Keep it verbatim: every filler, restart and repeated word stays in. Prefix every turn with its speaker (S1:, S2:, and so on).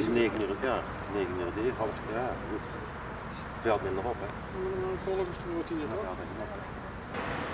S1: negen uur, ja, negen uur dicht, half, ja, goed. Veld minder op, hè.
S2: Volgens het kwartier.
S1: Ja, dat is